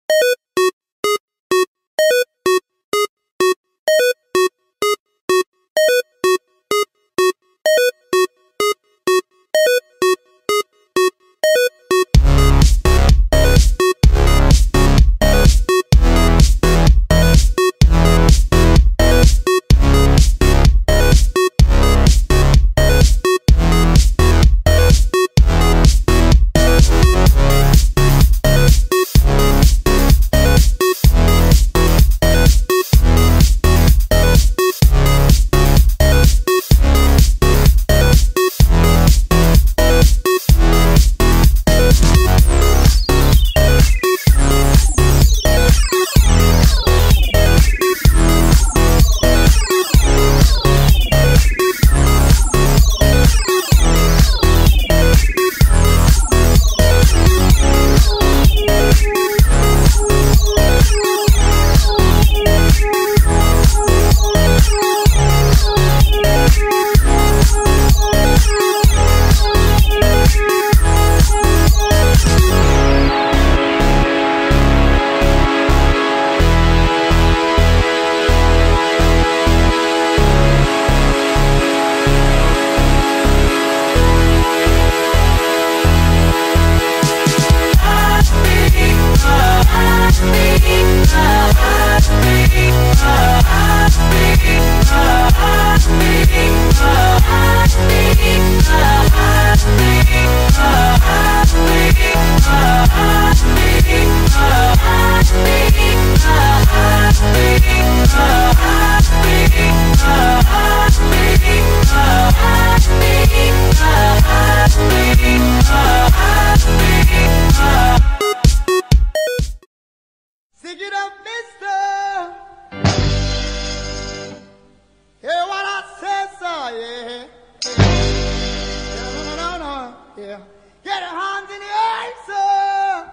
Yeah. Get your hands in the air, sir.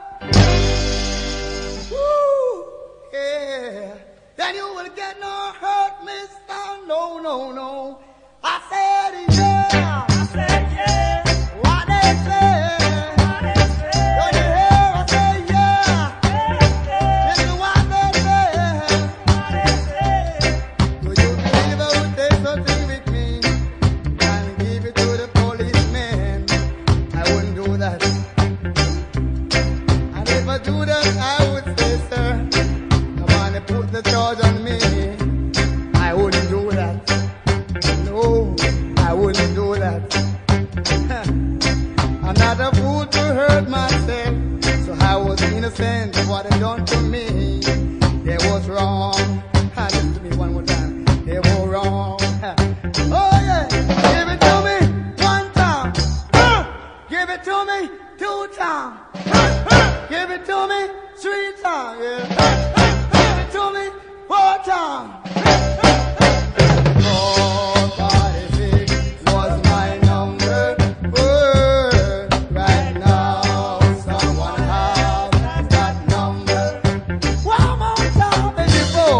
Woo. Yeah. Then you will get no hurt, mister. No, no, no. I said yeah. I said yeah. What they say. What they say. Don't you hear? I say yeah. This is what they say. What they say. Do you believe I would take something with me and give it to the policeman? I wouldn't do that. And if I do that, I would say, sir, come on and put the charge on me. I wouldn't do that. No, I wouldn't do that. I'm not a fool to hurt myself, so I was innocent of what they done to me. They was wrong. Listen to me one more time. They were wrong. Oh yeah, give it to me one time. Give it to me 2 times. Give it to me 3 times. Yeah. Give it to me 4 times. 446 was my number. Right now, someone has that number. One more time, baby.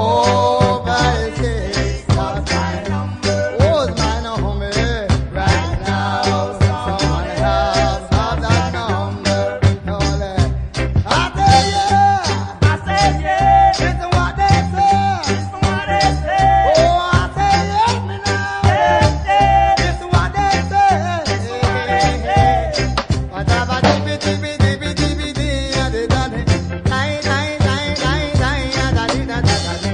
456 was my number. Was my number. Right now, someone has that number. No, I say yeah. I say yeah. Listen what they say. Listen what they say. Oh, I say yes me now. Yes, yes. Listen what they say. Listen what they say. Whatever dibby dibby dibby dibby dee, I did that. Die die die die die, I did that.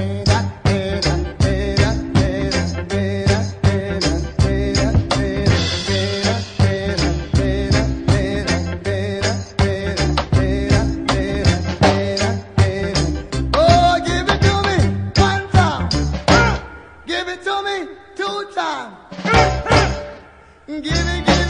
Oh, give it to me 1 time. Give it to me 2 times. Give it